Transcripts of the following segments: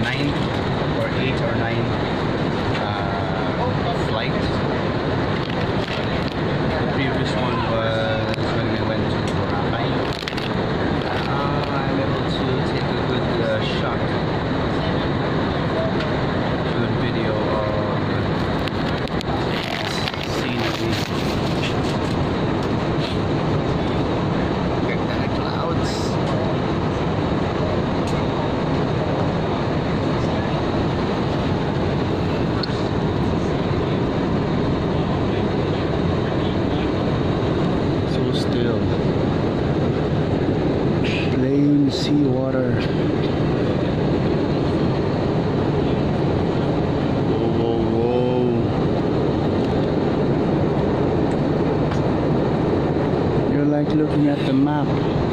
ninth or 8 or 9 flight. The previous one was when we went to Boracay. I'm able to take a good shot, good video of scenery. Ganda ng clouds. Still plain seawater. Whoa, whoa, whoa. You're like looking at the map.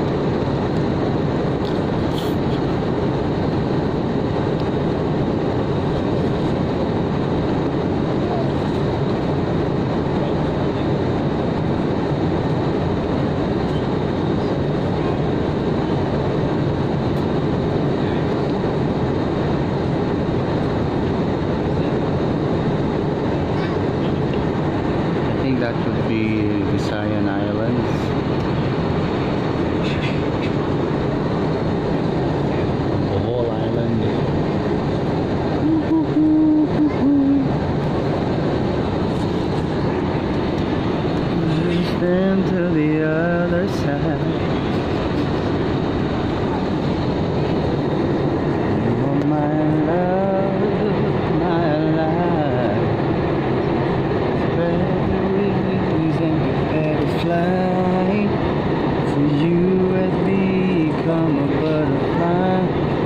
That would be Visayan Islands. Bohol Island. Stand to the other side. Oh my love, my life. Fly for you I'd become a butterfly.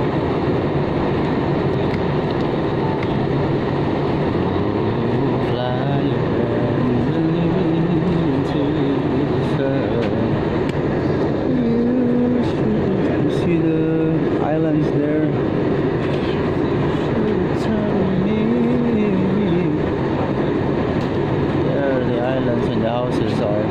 Fly into the sun. You see the islands there. There the islands and the houses are.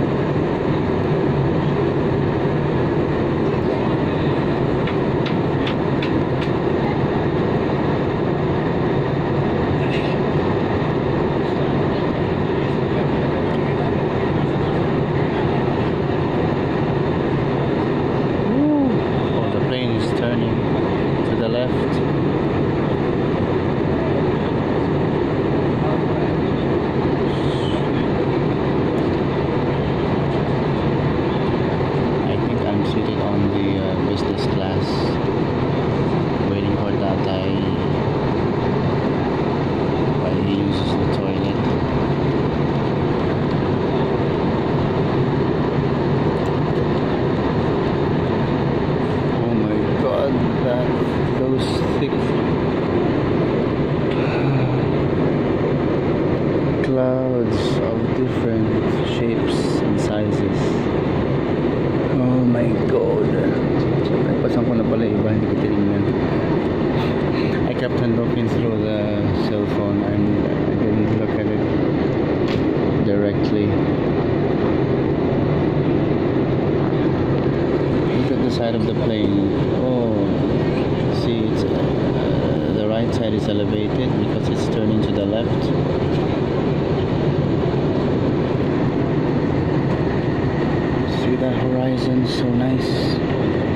Clouds of different shapes and sizes. Oh my god. Nagpasan ko na pala iba, hindi ko tinignan. I kept on looking through the cell phone and I didn't look at it directly. Look at the side of the plane. Oh, see, it's the right side is elevated because it's turning to the left. See that horizon, so nice.